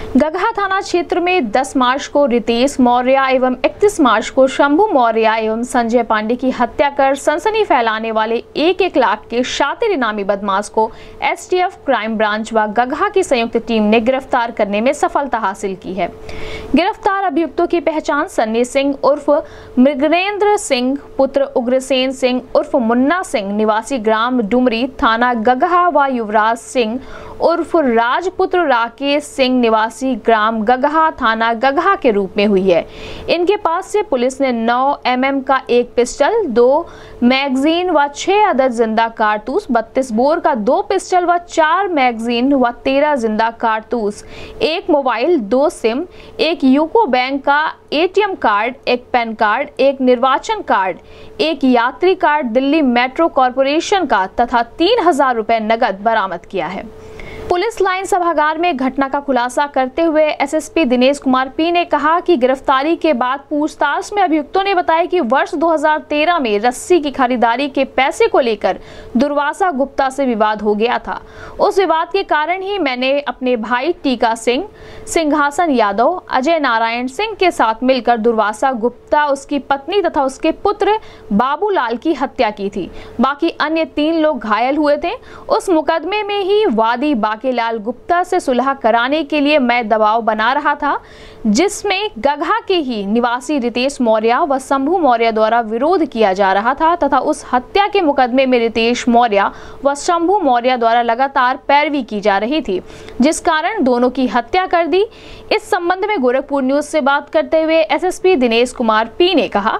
गगहा थाना क्षेत्र में 10 मार्च को रितेश मौर्य एवं 31 मार्च को शंभू मौर्य एवं संजय पांडे की हत्या कर सनसनी फैलाने वाले 1-1 लाख के शातिर इनामी बदमाश को एसटीएफ क्राइम ब्रांच व गगहा की संयुक्त टीम ने गिरफ्तार करने में सफलता हासिल की है। गिरफ्तार अभियुक्तों की पहचान सन्नी सिंह उर्फ मृगेंद्र सिंह पुत्र उग्रसेन सिंह उर्फ मुन्ना सिंह निवासी ग्राम डुमरी थाना गगहा व युवराज सिंह उर्फ राजपुत्र राकेश सिंह निवासी ग्राम गगहा थाना गगहा के रूप में हुई है। इनके पास से पुलिस ने 9 mm का एक पिस्टल, 2 मैगजीन व 6 अदद जिंदा कारतूस, 32 बोर का 2 पिस्टल व 4 मैगजीन व 13 जिंदा कारतूस, 1 मोबाइल, 2 सिम, 1 यूको बैंक का ATM कार्ड, 1 पैन कार्ड, 1 निर्वाचन कार्ड, 1 यात्री कार्ड दिल्ली मेट्रो कॉरपोरेशन का तथा 3000 रुपए नगद बरामद किया है। पुलिस लाइन सभागार में घटना का खुलासा करते हुए एसएसपी दिनेश कुमार पी ने कहा कि गिरफ्तारी के बाद पूछताछ में अभियुक्तों ने बताया कि वर्ष 2013 में रस्सी की खरीदारी के पैसे को लेकर दुर्वासा गुप्ता से विवाद हो गया था। उस विवाद के कारण ही मैंने अपने भाई टीका सिंह, सिंहासन यादव, अजय नारायण सिंह के साथ मिलकर दुर्वासा गुप्ता, उसकी पत्नी तथा उसके पुत्र बाबूलाल की हत्या की थी। बाकी अन्य 3 लोग घायल हुए थे। उस मुकदमे में ही वादी बाकेलाल गुप्ता से सुलह कराने के लिए मैं दबाव बना रहा था, जिसमें गगहा के ही निवासी रितेश मौर्य व शंभू मौर्य द्वारा विरोध किया जा रहा था तथा उस हत्या के मुकदमे में रितेश मौर्य व शंभू मौर्य द्वारा लगातार पैरवी की जा रही थी, जिस कारण दोनों की हत्या कर दी। इस संबंध में गोरखपुर न्यूज से बात करते हुए एसएसपी दिनेश कुमार पी ने कहा,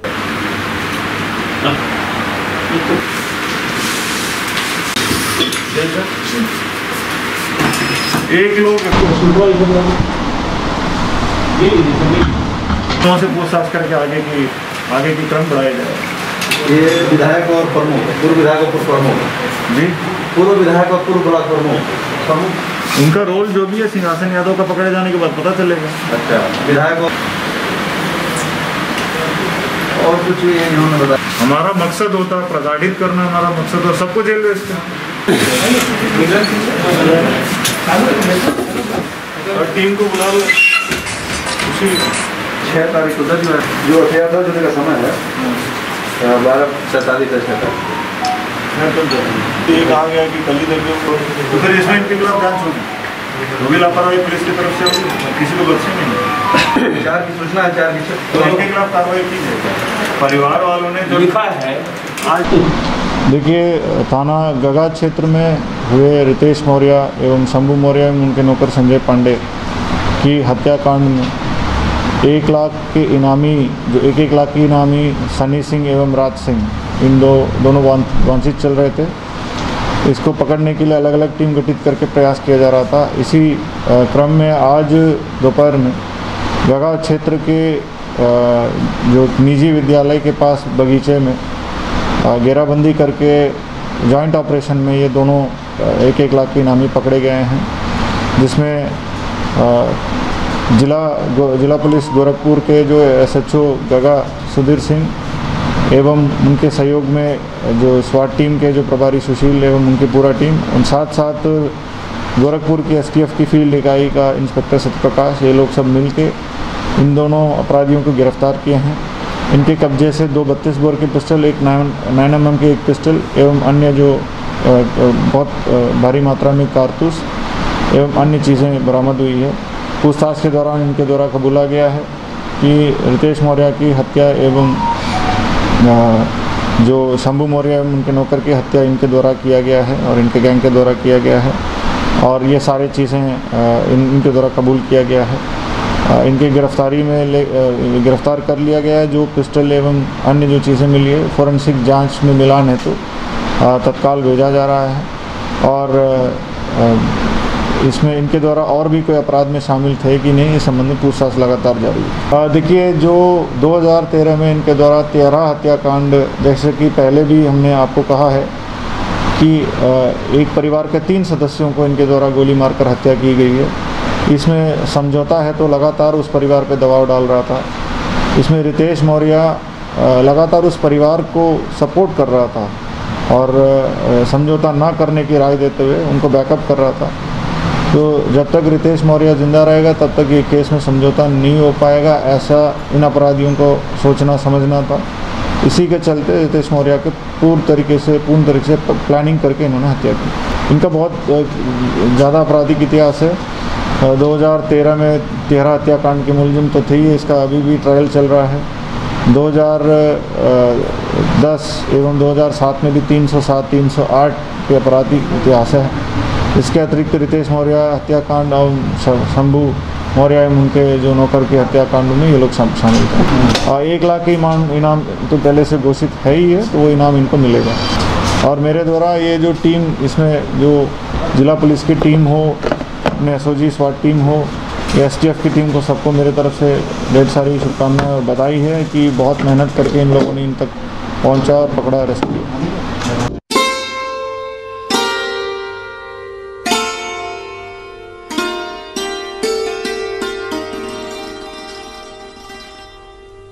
एक लोग वहाँ से पूछताछ करके आगे की क्रम बढ़ाया जाए। ये विधायक और प्रमुख, पूर्व विधायक और पूर्व प्रमुख जी, पूर्व विधायक और पूर्व ब्लॉक प्रमुख, उनका रोल जो भी है सिंहासन यादव का पकड़े जाने के बाद पता चलेगा। अच्छा, विधायक और कुछ इन्होंने बताया। हमारा मकसद होता है प्रताड़ित करना, हमारा मकसद और सबको जेल भेजते हैं और टीम को बुला लो। 6 तारीख को जो हथियार था जुड़ने का समय है 12:47 ये कहा गया कि कल ही देख तो फिर इसमें इनके खिलाफ जांच होगी। जो भी लापरवाही पुलिस की तरफ से होगी, किसी को बख्शे नहीं। 4 की सूचना है, 4 की तो इनके खिलाफ कार्रवाई की जाए। परिवार वालों ने जो लिखा है आज देखिए, थाना गगहा क्षेत्र में हुए रितेश मौर्य एवं शंभू मौर्य एवं उनके नौकर संजय पांडे की हत्याकांड में 1 लाख के इनामी जो 1-1 लाख के इनामी सन्नी सिंह एवं राज सिंह, इन दोनों वांछित चल रहे थे। इसको पकड़ने के लिए अलग अलग टीम गठित करके प्रयास किया जा रहा था। इसी क्रम में आज दोपहर में गगहा क्षेत्र के जो निजी विद्यालय के पास बगीचे में घेराबंदी करके जॉइंट ऑपरेशन में ये दोनों 1-1 लाख के इनामी पकड़े गए हैं, जिसमें जिला पुलिस गोरखपुर के जो SHO गगहा सुधीर सिंह एवं उनके सहयोग में जो स्वाट टीम के जो प्रभारी सुशील एवं उनकी पूरा टीम, उन साथ गोरखपुर की STF की फील्ड इकाई का इंस्पेक्टर सत्यप्रकाश, ये लोग सब मिलके इन दोनों अपराधियों को गिरफ्तार किए हैं। इनके कब्जे से 2 32 बोर के पिस्टल, 1 9 mm के एक पिस्टल एवं अन्य जो बहुत भारी मात्रा में कारतूस एवं अन्य चीज़ें बरामद हुई है। पूछताछ के दौरान इनके द्वारा कबूला गया है कि रितेश मौर्य की हत्या एवं जो शंभू मौर्य एवं उनके नौकर की हत्या इनके द्वारा किया गया है और इनके गैंग के द्वारा किया गया है और ये सारी चीज़ें इनके द्वारा कबूल किया गया है। इनकी गिरफ्तारी में गिरफ्तार कर लिया गया है। जो पिस्टल एवं अन्य जो चीज़ें मिली है फोरेंसिक जांच में मिलान है तो तत्काल भेजा जा रहा है और इसमें इनके द्वारा और भी कोई अपराध में शामिल थे कि नहीं, इस संबंध में पूछताछ लगातार जारी है। देखिए, जो 2013 में इनके द्वारा 13 हत्याकांड, जैसे कि पहले भी हमने आपको कहा है कि एक परिवार के 3 सदस्यों को इनके द्वारा गोली मारकर हत्या की गई है। इसमें समझौता है तो लगातार उस परिवार पर दबाव डाल रहा था। इसमें रितेश मौर्य लगातार उस परिवार को सपोर्ट कर रहा था और समझौता ना करने की राय देते हुए उनको बैकअप कर रहा था। तो जब तक रितेश मौर्य जिंदा रहेगा तब तक ये केस में समझौता नहीं हो पाएगा, ऐसा इन अपराधियों को सोचना समझना था। इसी के चलते रितेश मौर्य के पूर्ण तरीके से प्लानिंग करके इन्होंने हत्या की। इनका बहुत ज़्यादा आपराधिक इतिहास है। 2013 में 13 हत्याकांड के मुलजिम तो थे ही, इसका अभी भी ट्रायल चल रहा है। 2010 एवं 2007 में भी 307, 308 के आपराधिक इतिहास है। इसके अतिरिक्त रितेश मौर्य हत्याकांड और शंभू मौर्य एवं उनके जो नौकर के हत्याकांडों में ये लोग शामिल थे। 1 लाख के इनाम तो पहले से घोषित है ही है, तो वो इनाम इनको मिलेगा। और मेरे द्वारा ये जो टीम, इसमें जो जिला पुलिस की टीम हो, एसओजी स्वाट टीम हो या एसटीएफ की टीम को, सबको मेरे तरफ से ढेर सारी शुभकामनाएं और बधाई है कि बहुत मेहनत करके इन लोगों ने इन तक पहुंचा और पकड़ा, अरेस्ट किया।